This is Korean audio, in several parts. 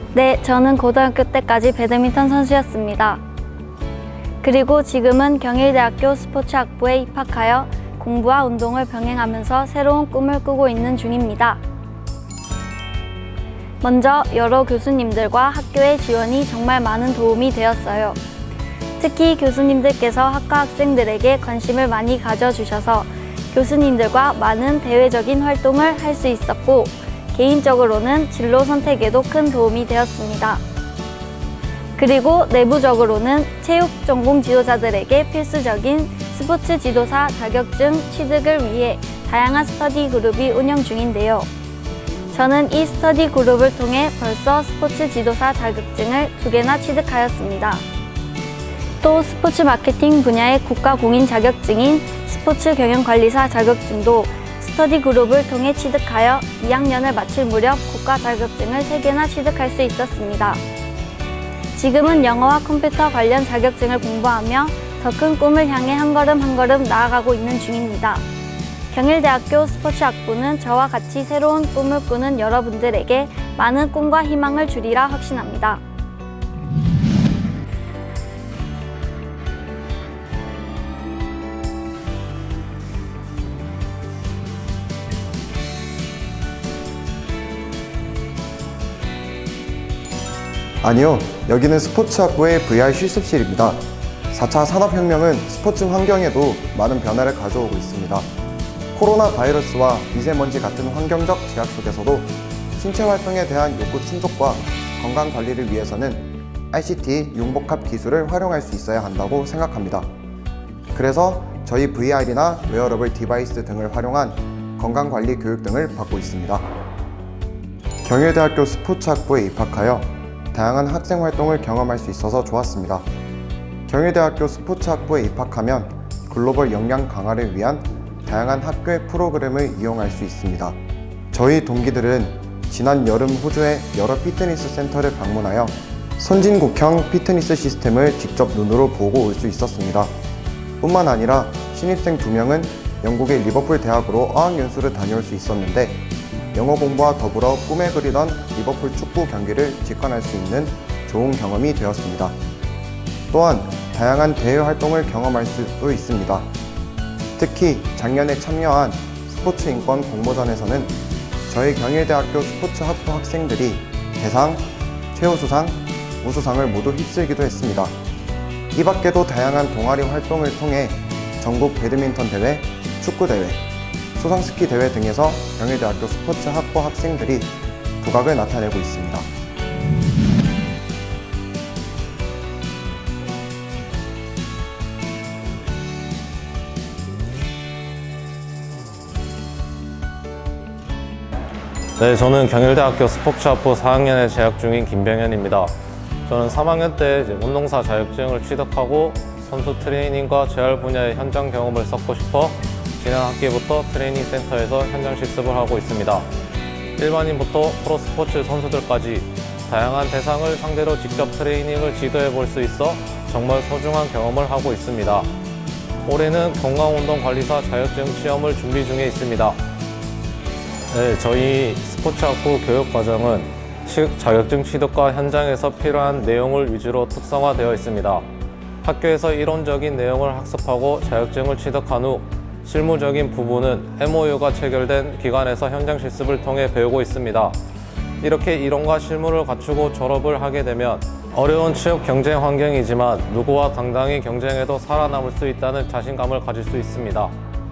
네, 저는 고등학교 때까지 배드민턴 선수였습니다. 그리고 지금은 경일대학교 스포츠학부에 입학하여 공부와 운동을 병행하면서 새로운 꿈을 꾸고 있는 중입니다. 먼저 여러 교수님들과 학교의 지원이 정말 많은 도움이 되었어요. 특히 교수님들께서 학과 학생들에게 관심을 많이 가져주셔서 교수님들과 많은 대외적인 활동을 할 수 있었고, 개인적으로는 진로 선택에도 큰 도움이 되었습니다. 그리고 내부적으로는 체육 전공 지도자들에게 필수적인 스포츠 지도사 자격증 취득을 위해 다양한 스터디 그룹이 운영 중인데요. 저는 이 스터디 그룹을 통해 벌써 스포츠 지도사 자격증을 2개나 취득하였습니다. 또 스포츠 마케팅 분야의 국가 공인 자격증인 스포츠 경영관리사 자격증도 스터디 그룹을 통해 취득하여 2학년을 마칠 무렵 국가 자격증을 3개나 취득할 수 있었습니다. 지금은 영어와 컴퓨터 관련 자격증을 공부하며 더 큰 꿈을 향해 한 걸음 한 걸음 나아가고 있는 중입니다. 경일대학교 스포츠학부는 저와 같이 새로운 꿈을 꾸는 여러분들에게 많은 꿈과 희망을 주리라 확신합니다. 아니요, 여기는 스포츠학부의 VR 실습실입니다. 4차 산업혁명은 스포츠 환경에도 많은 변화를 가져오고 있습니다. 코로나 바이러스와 미세먼지 같은 환경적 제약 속에서도 신체 활동에 대한 욕구 충족과 건강 관리를 위해서는 ICT 융복합 기술을 활용할 수 있어야 한다고 생각합니다. 그래서 저희 VR이나 웨어러블 디바이스 등을 활용한 건강관리 교육 등을 받고 있습니다. 경일대학교 스포츠학부에 입학하여 다양한 학생 활동을 경험할 수 있어서 좋았습니다. 경일대학교 스포츠학부에 입학하면 글로벌 역량 강화를 위한 다양한 학교의 프로그램을 이용할 수 있습니다. 저희 동기들은 지난 여름 호주의 여러 피트니스 센터를 방문하여 선진국형 피트니스 시스템을 직접 눈으로 보고 올 수 있었습니다. 뿐만 아니라 신입생 2명은 영국의 리버풀 대학으로 어학연수를 다녀올 수 있었는데, 영어 공부와 더불어 꿈에 그리던 리버풀 축구 경기를 직관할 수 있는 좋은 경험이 되었습니다. 또한 다양한 대외 활동을 경험할 수도 있습니다. 특히 작년에 참여한 스포츠 인권 공모전에서는 저희 경일대학교 스포츠학부 학생들이 대상, 최우수상, 우수상을 모두 휩쓸기도 했습니다. 이 밖에도 다양한 동아리 활동을 통해 전국 배드민턴 대회, 축구 대회, 수상스키 대회 등에서 경일대학교 스포츠학부 학생들이 두각을 나타내고 있습니다. 네, 저는 경일대학교 스포츠학부 4학년에 재학 중인 김병현입니다. 저는 3학년 때 운동사 자격증을 취득하고 선수 트레이닝과 재활 분야의 현장 경험을 쌓고 싶어 지난 학기부터 트레이닝 센터에서 현장 실습을 하고 있습니다. 일반인부터 프로스포츠 선수들까지 다양한 대상을 상대로 직접 트레이닝을 지도해 볼 수 있어 정말 소중한 경험을 하고 있습니다. 올해는 건강운동관리사 자격증 시험을 준비 중에 있습니다. 네, 저희 스포츠학부 교육과정은 자격증 취득과 현장에서 필요한 내용을 위주로 특성화되어 있습니다. 학교에서 이론적인 내용을 학습하고 자격증을 취득한 후 실무적인 부분은 MOU가 체결된 기관에서 현장 실습을 통해 배우고 있습니다. 이렇게 이론과 실무를 갖추고 졸업을 하게 되면 어려운 취업 경쟁 환경이지만 누구와 당당히 경쟁해도 살아남을 수 있다는 자신감을 가질 수 있습니다.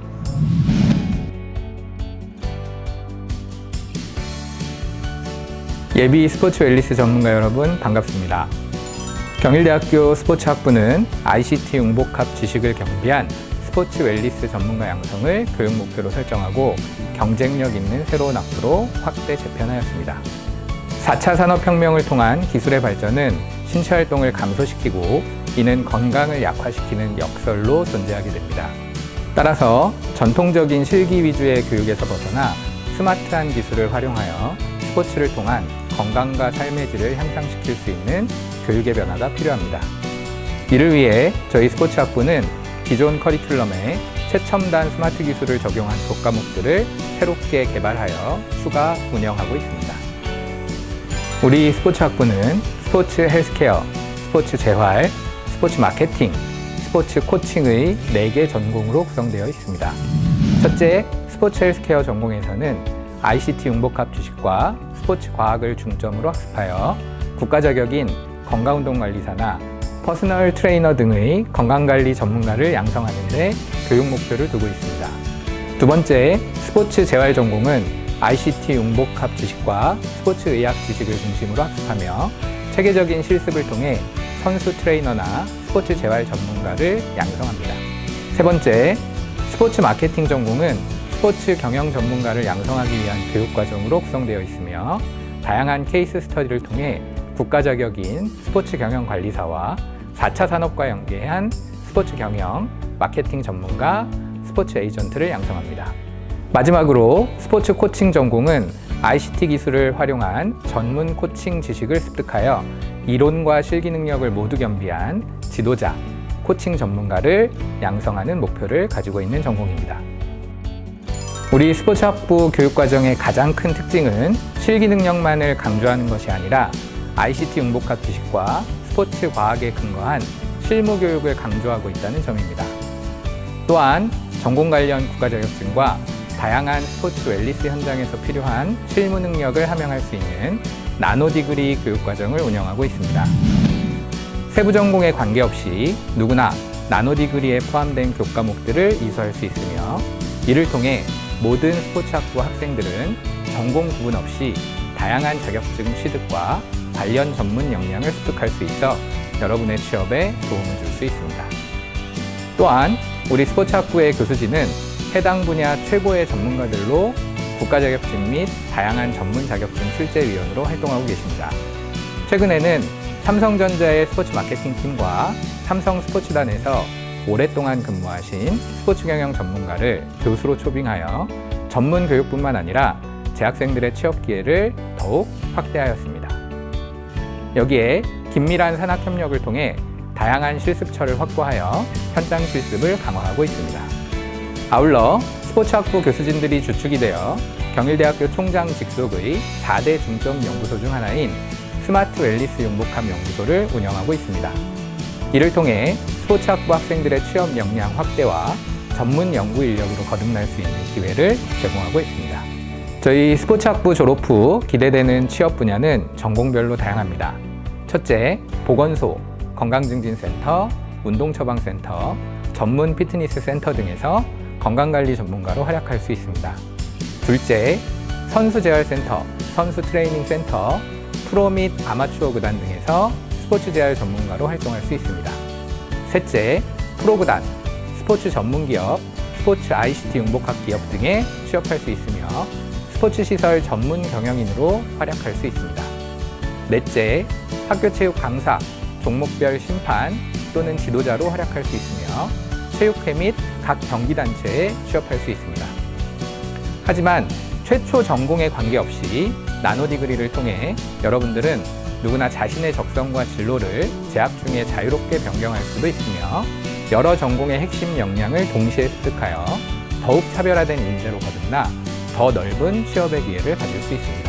예비 스포츠 웰니스 전문가 여러분 반갑습니다. 경일대학교 스포츠학부는 ICT 융복합 지식을 겸비한 스포츠 웰니스 전문가 양성을 교육 목표로 설정하고 경쟁력 있는 새로운 학부로 확대 재편하였습니다. 4차 산업혁명을 통한 기술의 발전은 신체 활동을 감소시키고 이는 건강을 약화시키는 역설로 존재하게 됩니다. 따라서 전통적인 실기 위주의 교육에서 벗어나 스마트한 기술을 활용하여 스포츠를 통한 건강과 삶의 질을 향상시킬 수 있는 교육의 변화가 필요합니다. 이를 위해 저희 스포츠학부는 기존 커리큘럼에 최첨단 스마트 기술을 적용한 독과목들을 새롭게 개발하여 추가 운영하고 있습니다. 우리 스포츠학부는 스포츠 헬스케어, 스포츠 재활, 스포츠 마케팅, 스포츠 코칭의 4개 전공으로 구성되어 있습니다. 첫째, 스포츠 헬스케어 전공에서는 ICT 융복합 지식과 스포츠 과학을 중점으로 학습하여 국가 자격인 건강운동관리사나 퍼스널 트레이너 등의 건강관리 전문가를 양성하는 데 교육 목표를 두고 있습니다. 두 번째, 스포츠 재활 전공은 ICT 융복합 지식과 스포츠 의학 지식을 중심으로 학습하며 체계적인 실습을 통해 선수 트레이너나 스포츠 재활 전문가를 양성합니다. 세 번째, 스포츠 마케팅 전공은 스포츠 경영 전문가를 양성하기 위한 교육과정으로 구성되어 있으며 다양한 케이스 스터디를 통해 국가 자격인 스포츠 경영 관리사와 4차 산업과 연계한 스포츠 경영, 마케팅 전문가, 스포츠 에이전트를 양성합니다. 마지막으로 스포츠 코칭 전공은 ICT 기술을 활용한 전문 코칭 지식을 습득하여 이론과 실기 능력을 모두 겸비한 지도자, 코칭 전문가를 양성하는 목표를 가지고 있는 전공입니다. 우리 스포츠학부 교육과정의 가장 큰 특징은 실기 능력만을 강조하는 것이 아니라 ICT 융복합 지식과 스포츠 과학에 근거한 실무 교육을 강조하고 있다는 점입니다. 또한 전공 관련 국가 자격증과 다양한 스포츠 웰니스 현장에서 필요한 실무 능력을 함양할 수 있는 나노 디그리 교육과정을 운영하고 있습니다. 세부 전공에 관계없이 누구나 나노 디그리에 포함된 교과목들을 이수할 수 있으며 이를 통해 모든 스포츠학부 학생들은 전공 구분 없이 다양한 자격증 취득과 관련 전문 역량을 습득할 수 있어 여러분의 취업에 도움을 줄 수 있습니다. 또한 우리 스포츠학부의 교수진은 해당 분야 최고의 전문가들로 국가 자격증 및 다양한 전문 자격증 출제위원으로 활동하고 계십니다. 최근에는 삼성전자의 스포츠 마케팅 팀과 삼성 스포츠단에서 오랫동안 근무하신 스포츠 경영 전문가를 교수로 초빙하여 전문 교육뿐만 아니라 재학생들의 취업 기회를 더욱 확대하였습니다. 여기에 긴밀한 산학 협력을 통해 다양한 실습처를 확보하여 현장 실습을 강화하고 있습니다. 아울러 스포츠학부 교수진들이 주축이 되어 경일대학교 총장 직속의 4대 중점 연구소 중 하나인 스마트 웰니스 융복합 연구소를 운영하고 있습니다. 이를 통해 스포츠학부 학생들의 취업 역량 확대와 전문 연구 인력으로 거듭날 수 있는 기회를 제공하고 있습니다. 저희 스포츠학부 졸업 후 기대되는 취업 분야는 전공별로 다양합니다. 첫째, 보건소, 건강증진센터, 운동처방센터, 전문 피트니스 센터 등에서 건강관리 전문가로 활약할 수 있습니다. 둘째, 선수재활센터, 선수트레이닝센터, 프로 및 아마추어 구단 등에서 스포츠 재활 전문가로 활동할 수 있습니다. 셋째, 프로구단, 스포츠 전문기업, 스포츠 ICT 융복합 기업 등에 취업할 수 있으며 스포츠 시설 전문 경영인으로 활약할 수 있습니다. 넷째, 학교 체육 강사, 종목별 심판 또는 지도자로 활약할 수 있으며 체육회 및 각 경기단체에 취업할 수 있습니다. 하지만 최초 전공에 관계없이 나노 디그리를 통해 여러분들은 누구나 자신의 적성과 진로를 재학 중에 자유롭게 변경할 수도 있으며 여러 전공의 핵심 역량을 동시에 습득하여 더욱 차별화된 인재로 거듭나 더 넓은 취업의 기회를 가질 수 있습니다.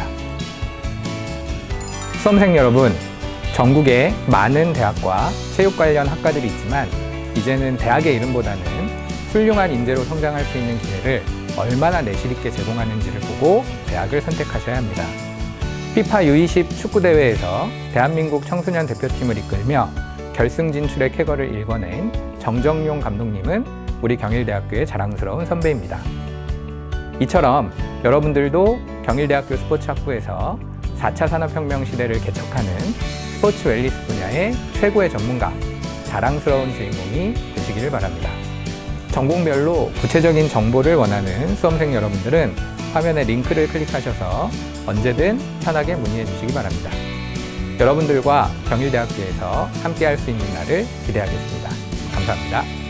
수험생 여러분, 전국에 많은 대학과 체육 관련 학과들이 있지만 이제는 대학의 이름보다는 훌륭한 인재로 성장할 수 있는 기회를 얼마나 내실 있게 제공하는지를 보고 대학을 선택하셔야 합니다. 피파 U20 축구대회에서 대한민국 청소년 대표팀을 이끌며 결승 진출의 쾌거를 일궈낸 정정용 감독님은 우리 경일대학교의 자랑스러운 선배입니다. 이처럼 여러분들도 경일대학교 스포츠학부에서 4차 산업혁명 시대를 개척하는 스포츠 웰니스 분야의 최고의 전문가, 자랑스러운 주인공이 되시기를 바랍니다. 전공별로 구체적인 정보를 원하는 수험생 여러분들은 화면에 링크를 클릭하셔서 언제든 편하게 문의해 주시기 바랍니다. 여러분들과 경일대학교에서 함께 할 수 있는 날을 기대하겠습니다. 감사합니다.